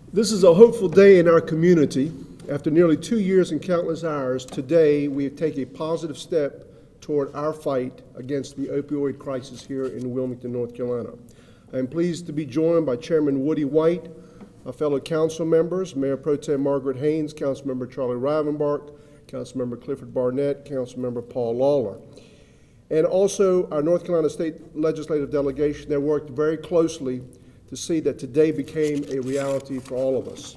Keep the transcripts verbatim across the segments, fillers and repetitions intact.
This is a hopeful day in our community. After nearly two years and countless hours, today we take a positive step toward our fight against the opioid crisis here in Wilmington, North Carolina. I am pleased to be joined by Chairman Woody White, our fellow council members, Mayor Pro Tem Margaret Haynes, Councilmember Charlie Rivenbark, Councilmember Clifford Barnett, Councilmember Paul Lawler, and also our North Carolina State Legislative Delegation that worked very closely to see that today became a reality for all of us.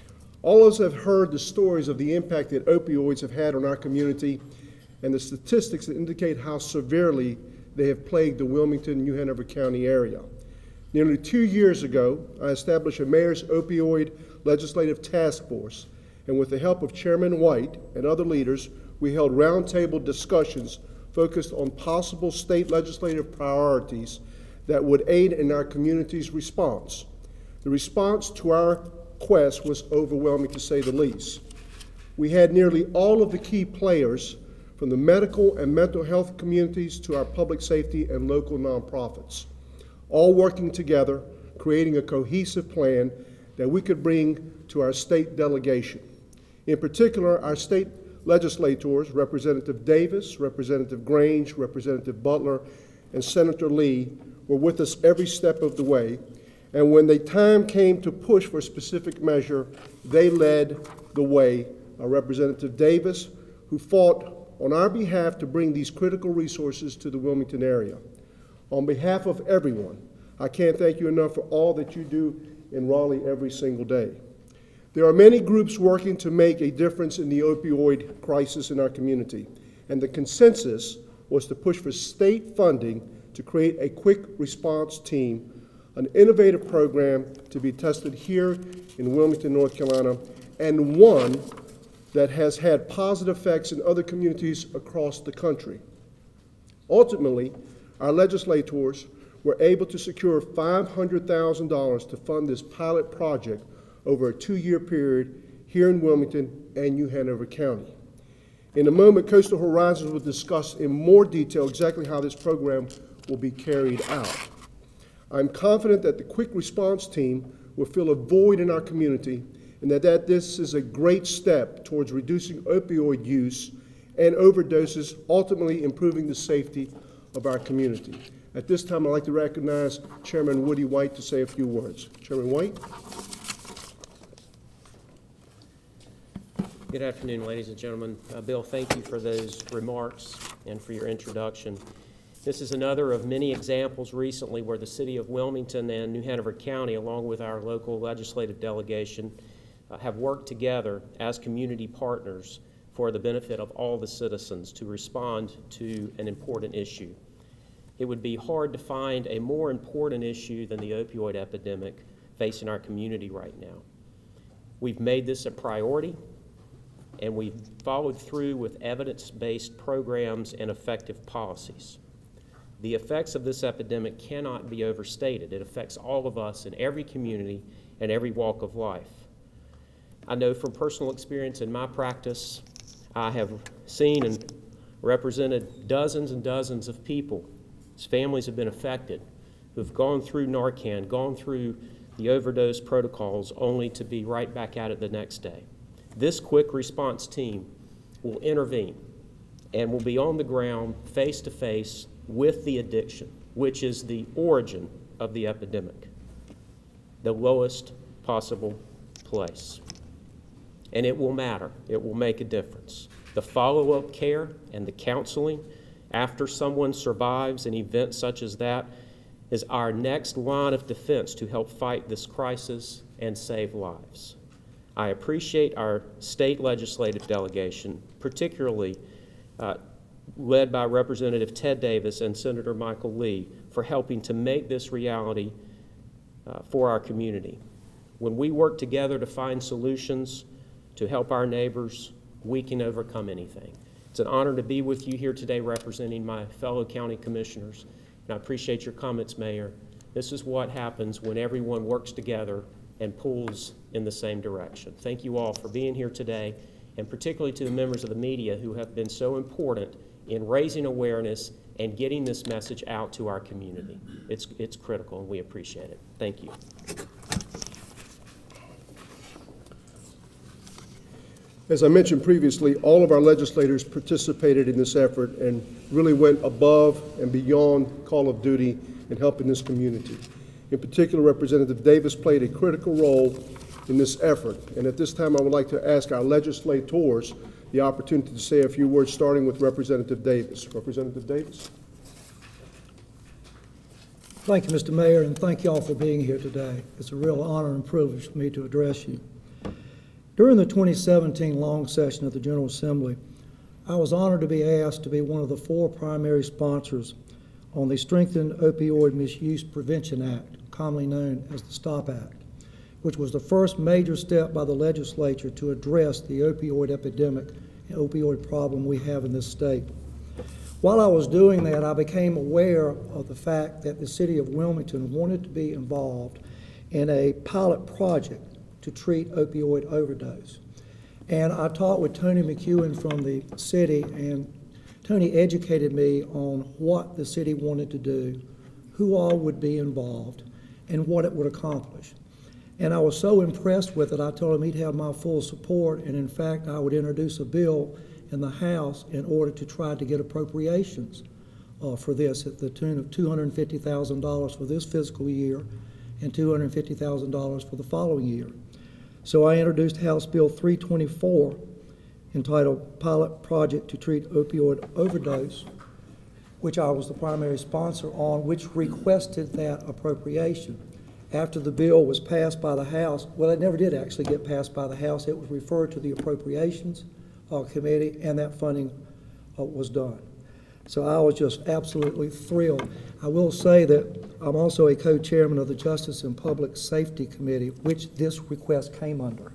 All of us have heard the stories of the impact that opioids have had on our community and the statistics that indicate how severely they have plagued the Wilmington, New Hanover County area. Nearly two years ago, I established a Mayor's Opioid Legislative Task Force, and with the help of Chairman White and other leaders, we held roundtable discussions focused on possible state legislative priorities that would aid in our community's response. The response to our quest was overwhelming, to say the least. We had nearly all of the key players from the medical and mental health communities to our public safety and local nonprofits, all working together, creating a cohesive plan that we could bring to our state delegation. In particular, our state legislators, Representative Davis, Representative Grange, Representative Butler, and Senator Lee, were with us every step of the way, and when the time came to push for a specific measure, they led the way. Our Representative Davis, who fought on our behalf to bring these critical resources to the Wilmington area. On behalf of everyone, I can't thank you enough for all that you do in Raleigh every single day. There are many groups working to make a difference in the opioid crisis in our community, and the consensus was to push for state funding to create a quick response team, an innovative program to be tested here in Wilmington, North Carolina, and one that has had positive effects in other communities across the country. Ultimately, our legislators were able to secure five hundred thousand dollars to fund this pilot project over a two-year period here in Wilmington and New Hanover County. In a moment, Coastal Horizons will discuss in more detail exactly how this program will be carried out. I'm confident that the quick response team will fill a void in our community and that, that this is a great step towards reducing opioid use and overdoses, ultimately improving the safety of our community. At this time, I'd like to recognize Chairman Woody White to say a few words. Chairman White. Good afternoon, ladies and gentlemen. Uh, Bill, thank you for those remarks and for your introduction. This is another of many examples recently where the City of Wilmington and New Hanover County, along with our local legislative delegation, uh, have worked together as community partners for the benefit of all the citizens to respond to an important issue. It would be hard to find a more important issue than the opioid epidemic facing our community right now. We've made this a priority, and we've followed through with evidence-based programs and effective policies. The effects of this epidemic cannot be overstated. It affects all of us in every community and every walk of life. I know from personal experience in my practice, I have seen and represented dozens and dozens of people whose families have been affected, who've gone through Narcan, gone through the overdose protocols, only to be right back at it the next day. This quick response team will intervene and will be on the ground face to face with the addiction, which is the origin of the epidemic, the lowest possible place. And it will matter. It will make a difference. The follow-up care and the counseling after someone survives an event such as that is our next line of defense to help fight this crisis and save lives. I appreciate our state legislative delegation, particularly uh, led by Representative Ted Davis and Senator Michael Lee, for helping to make this reality uh, for our community. When we work together to find solutions to help our neighbors, we can overcome anything. It's an honor to be with you here today representing my fellow county commissioners, and I appreciate your comments, Mayor. This is what happens when everyone works together and pulls in the same direction. Thank you all for being here today, and particularly to the members of the media who have been so important in raising awareness and getting this message out to our community. It's, it's critical, and we appreciate it. Thank you. As I mentioned previously, all of our legislators participated in this effort and really went above and beyond call of duty in helping this community. In particular, Representative Davis played a critical role in this effort. And at this time, I would like to ask our legislators the opportunity to say a few words, starting with Representative Davis. Representative Davis. Thank you, Mister Mayor, and thank you all for being here today. It's a real honor and privilege for me to address you. During the twenty seventeen long session of the General Assembly, I was honored to be asked to be one of the four primary sponsors on the Strengthened Opioid Misuse Prevention Act, commonly known as the STOP Act, which was the first major step by the legislature to address the opioid epidemic and opioid problem we have in this state. While I was doing that, I became aware of the fact that the city of Wilmington wanted to be involved in a pilot project to treat opioid overdose. And I talked with Tony McEwen from the city, and Tony educated me on what the city wanted to do, who all would be involved, and what it would accomplish. And I was so impressed with it, I told him he'd have my full support, and in fact, I would introduce a bill in the House in order to try to get appropriations uh, for this at the tune of two hundred fifty thousand dollars for this fiscal year and two hundred fifty thousand dollars for the following year. So I introduced House Bill three twenty-four, entitled Pilot Project to Treat Opioid Overdose, which I was the primary sponsor on, which requested that appropriation. After the bill was passed by the House, well, it never did actually get passed by the House. It was referred to the Appropriations uh, Committee, and that funding uh, was done. So I was just absolutely thrilled. I will say that I'm also a co-chairman of the Justice and Public Safety Committee, which this request came under.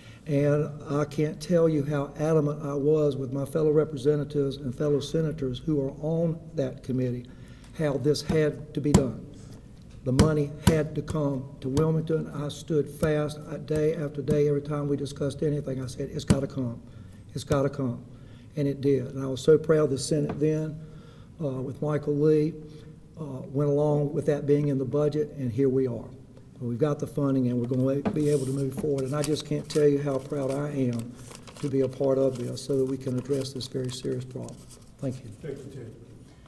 And I can't tell you how adamant I was with my fellow representatives and fellow senators who are on that committee, how this had to be done. The money had to come to Wilmington. I stood fast day after day. Every time we discussed anything, I said, it's got to come. It's got to come. And it did. And I was so proud the Senate then, uh, with Michael Lee, uh, went along with that being in the budget, and here we are. We've got the funding, and we're going to be able to move forward. And I just can't tell you how proud I am to be a part of this so that we can address this very serious problem. Thank you. Thank you, Ted.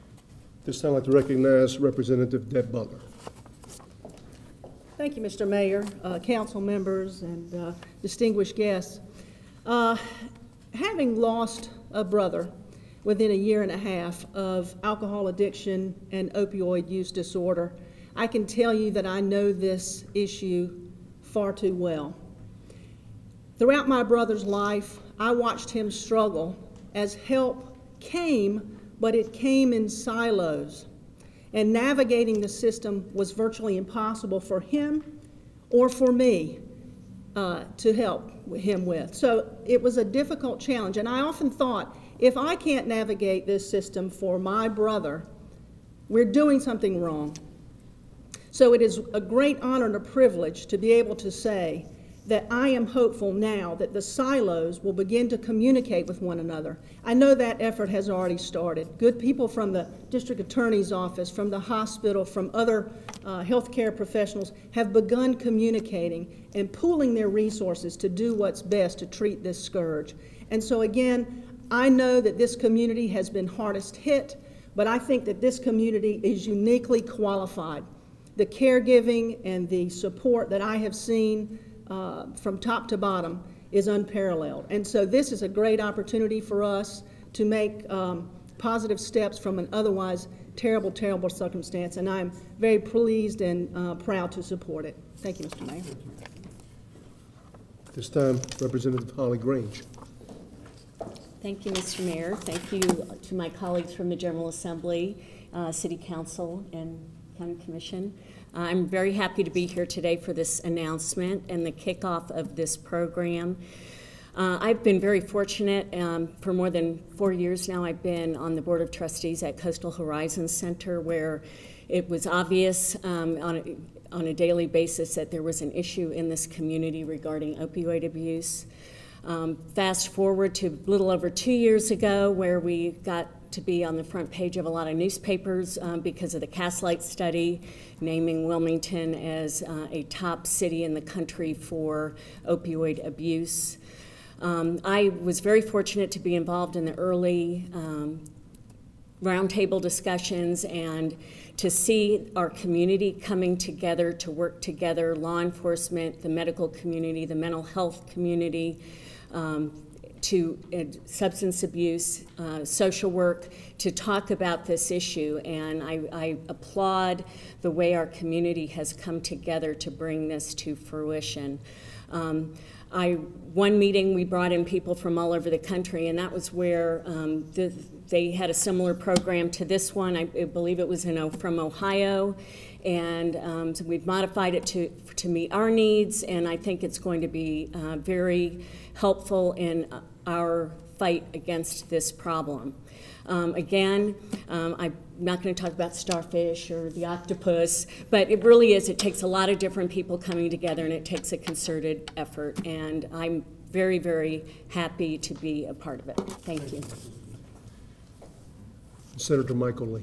This time I'd like to recognize Representative Deb Butler. Thank you, Mister Mayor, uh, council members, and uh, distinguished guests. Uh, having lost a brother within a year and a half of alcohol addiction and opioid use disorder, I can tell you that I know this issue far too well. Throughout my brother's life, I watched him struggle as help came, but it came in silos. And navigating the system was virtually impossible for him or for me uh, to help him with. So it was a difficult challenge. And I often thought, if I can't navigate this system for my brother, we're doing something wrong. So it is a great honor and a privilege to be able to say that I am hopeful now that the silos will begin to communicate with one another. I know that effort has already started. Good people from the district attorney's office, from the hospital, from other uh, healthcare professionals have begun communicating and pooling their resources to do what's best to treat this scourge. And so again, I know that this community has been hardest hit, but I think that this community is uniquely qualified. The caregiving and the support that I have seen Uh, from top to bottom is unparalleled. And so this is a great opportunity for us to make um, positive steps from an otherwise terrible, terrible circumstance. And I'm very pleased and uh, proud to support it. Thank you, Mister Mayor. This time, Representative Holly Grange. Thank you, Mister Mayor. Thank you to my colleagues from the General Assembly, uh, City Council, and County Commission. I'm very happy to be here today for this announcement and the kickoff of this program. Uh, I've been very fortunate. Um, for more than four years now, I've been on the Board of Trustees at Coastal Horizon Center, where it was obvious um, on, a, on a daily basis that there was an issue in this community regarding opioid abuse. Um, fast forward to a little over two years ago, where we got to be on the front page of a lot of newspapers um, because of the Castlight study, naming Wilmington as uh, a top city in the country for opioid abuse. Um, I was very fortunate to be involved in the early um, roundtable discussions and to see our community coming together to work together, law enforcement, the medical community, the mental health community, um, to uh, substance abuse, uh, social work, to talk about this issue. And I, I applaud the way our community has come together to bring this to fruition. Um, I, one meeting we brought in people from all over the country, and that was where um, the, they had a similar program to this one. I, I believe it was in, from Ohio, and um, so we've modified it to, to meet our needs, and I think it's going to be uh, very helpful in our fight against this problem. Um, again, um, I'm not going to talk about starfish or the octopus, but it really is, it takes a lot of different people coming together, and it takes a concerted effort, and I'm very, very happy to be a part of it. Thank you. Senator Michael Lee.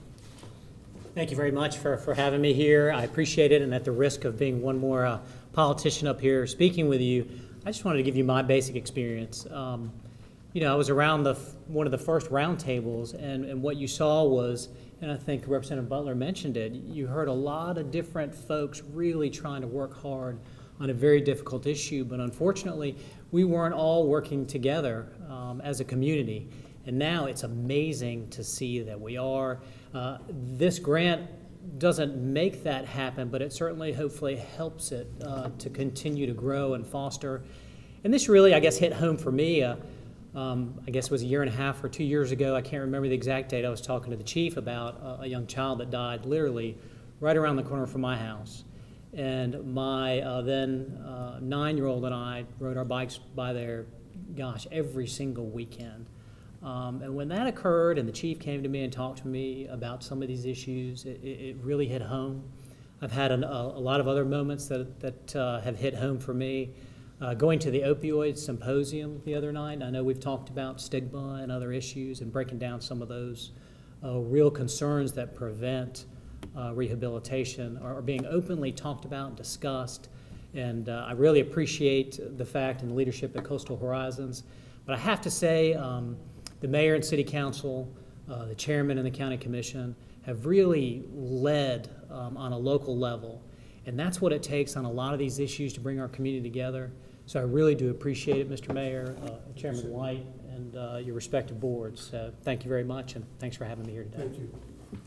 Thank you very much for, for having me here. I appreciate it, and at the risk of being one more uh, politician up here speaking with you, I just wanted to give you my basic experience. Um, you know, I was around the one of the first roundtables, and, and what you saw was, and I think Representative Butler mentioned it, you heard a lot of different folks really trying to work hard on a very difficult issue, but unfortunately, we weren't all working together um, as a community. And now it's amazing to see that we are. Uh, this grant doesn't make that happen, but it certainly hopefully helps it uh, to continue to grow and foster. And this really, I guess, hit home for me. Uh, um, I guess it was a year and a half or two years ago. I can't remember the exact date. I was talking to the chief about uh, a young child that died literally right around the corner from my house. And my uh, then uh, nine-year-old and I rode our bikes by there, gosh, every single weekend. Um, and when that occurred and the chief came to me and talked to me about some of these issues, it, it really hit home. I've had an, a, a lot of other moments that, that uh, have hit home for me. Uh, going to the Opioid Symposium the other night, I know we've talked about stigma and other issues and breaking down some of those uh, real concerns that prevent uh, rehabilitation are, are being openly talked about and discussed. And uh, I really appreciate the fact and the leadership at Coastal Horizons. But I have to say, um, the mayor and city council, uh, the chairman and the county commission have really led um, on a local level. And that's what it takes on a lot of these issues to bring our community together. So I really do appreciate it, Mister Mayor, uh, Chairman White, and uh, your respective boards. So thank you very much, and thanks for having me here today. Thank you.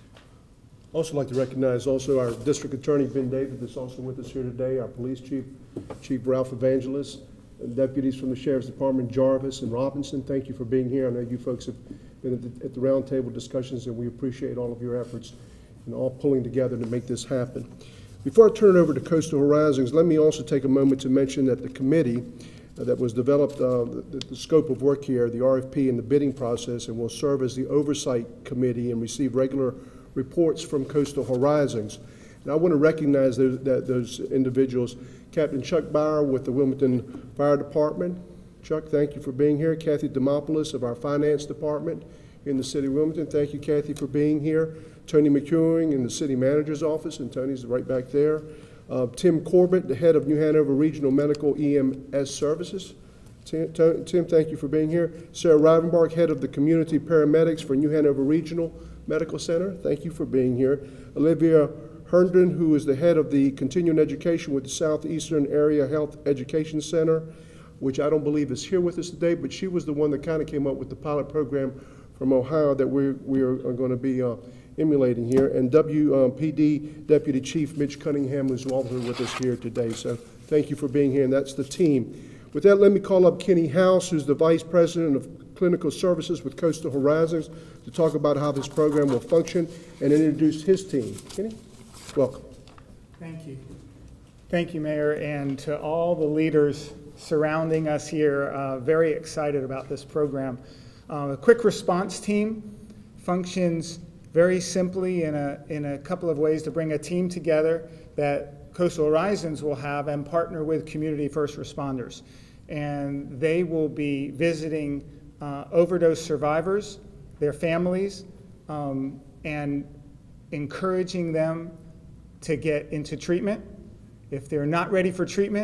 Also like to recognize also our district attorney, Ben David, that's also with us here today, our police chief, Chief Ralph Evangelist, and deputies from the Sheriff's Department, Jarvis and Robinson. Thank you for being here. I know you folks have been at the, at the roundtable discussions, and we appreciate all of your efforts and all pulling together to make this happen. Before I turn it over to Coastal Horizons, let me also take a moment to mention that the committee uh, that was developed, uh, the, the scope of work here, the R F P and the bidding process, and will serve as the oversight committee and receive regular reports from Coastal Horizons. And I want to recognize those, that, those individuals. Captain Chuck Bauer with the Wilmington Fire Department. Chuck, thank you for being here. Kathy Demopoulos of our Finance Department in the City of Wilmington. Thank you, Kathy, for being here. Tony McEwing in the City Manager's Office, and Tony's right back there. Uh, Tim Corbett, the head of New Hanover Regional Medical E M S Services. Tim, Tim, thank you for being here. Sarah Rivenbark, head of the Community Paramedics for New Hanover Regional Medical Center. Thank you for being here. Olivia Herndon, who is the head of the Continuing Education with the Southeastern Area Health Education Center, which I don't believe is here with us today, but she was the one that kind of came up with the pilot program from Ohio that we we are going to be uh, emulating here. And W P D Deputy Chief Mitch Cunningham, who's also with us here today. So thank you for being here, and that's the team. With that, let me call up Kenny House, who's the Vice President of Clinical Services with Coastal Horizons, to talk about how this program will function and introduce his team. Kenny, welcome. Thank you. Thank you, Mayor, and to all the leaders surrounding us here, uh, very excited about this program. Uh, the quick response team functions very simply in a, in a couple of ways to bring a team together that Coastal Horizons will have and partner with community first responders. And they will be visiting uh, overdose survivors, their families, um, and encouraging them to get into treatment. If they're not ready for treatment,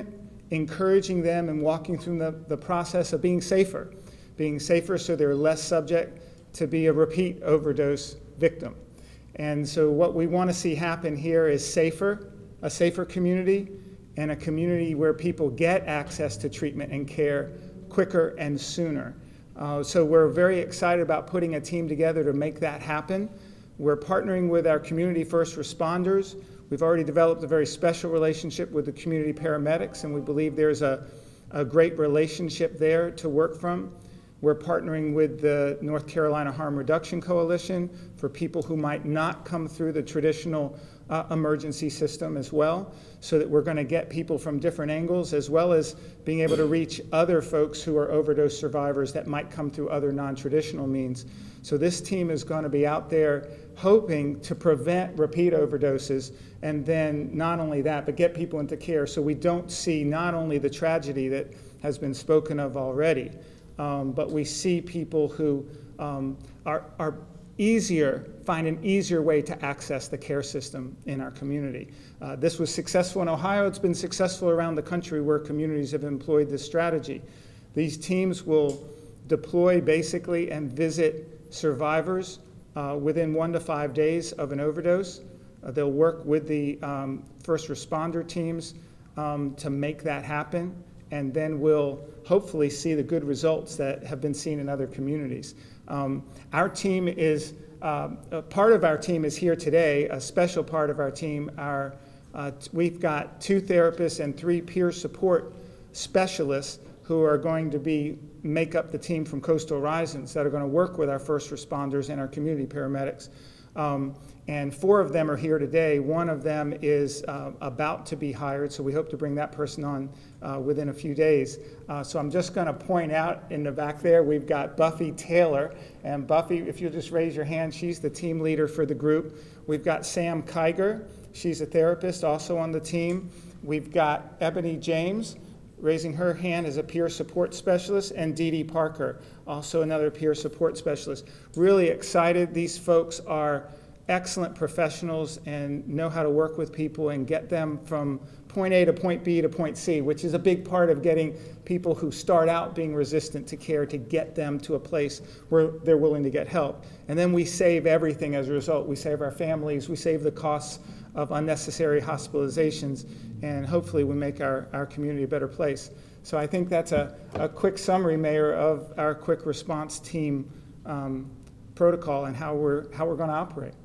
encouraging them and walking through the, the process of being safer, being safer so they're less subject to be a repeat overdose victim. And so what we want to see happen here is safer, a safer community, and a community where people get access to treatment and care quicker and sooner. Uh, so we're very excited about putting a team together to make that happen. We're partnering with our community first responders. We've already developed a very special relationship with the community paramedics, and we believe there's a, a great relationship there to work from. We're partnering with the North Carolina Harm Reduction Coalition for people who might not come through the traditional uh, emergency system as well, so that we're going to get people from different angles, as well as being able to reach other folks who are overdose survivors that might come through other non-traditional means. So this team is going to be out there hoping to prevent repeat overdoses, and then not only that, but get people into care so we don't see not only the tragedy that has been spoken of already, um, but we see people who um, are, are easier, find an easier way to access the care system in our community. Uh, this was successful in Ohio. It's been successful around the country where communities have employed this strategy. These teams will deploy basically and visit survivors uh, within one to five days of an overdose. Uh, they'll work with the um, first responder teams um, to make that happen, and then we'll hopefully see the good results that have been seen in other communities. Um, our team is, um, a part of our team is here today, a special part of our team. Our, uh, we've got two therapists and three peer support specialists who are going to be make up the team from Coastal Horizons that are going to work with our first responders and our community paramedics. Um, and four of them are here today. One of them is uh, about to be hired, so we hope to bring that person on uh, within a few days. Uh, so I'm just going to point out in the back there, we've got Buffy Taylor. And Buffy, if you'll just raise your hand, she's the team leader for the group. We've got Sam Kiger. She's a therapist also on the team. We've got Ebony James, raising her hand as a peer support specialist, and Dee Dee Parker, also another peer support specialist. Really excited. These folks are excellent professionals and know how to work with people and get them from point A to point B to point C, which is a big part of getting people who start out being resistant to care to get them to a place where they're willing to get help. And then we save everything as a result. We save our families, we save the costs of unnecessary hospitalizations, and hopefully we make our, our community a better place. So I think that's a, a quick summary, Mayor, of our quick response team um, protocol and how we're, how we're going to operate.